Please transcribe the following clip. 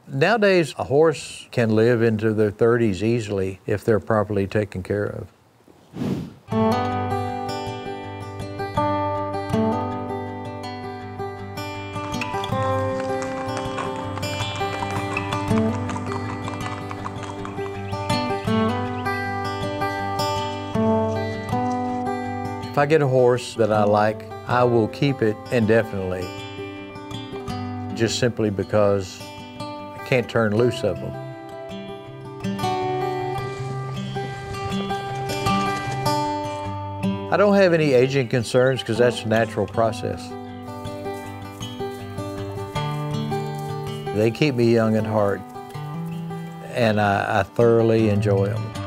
Nowadays, a horse can live into their 30s easily if they're properly taken care of. If I get a horse that I like, I will keep it indefinitely, just simply because I can't turn loose of them. I don't have any aging concerns because that's a natural process. They keep me young at heart, and I thoroughly enjoy them.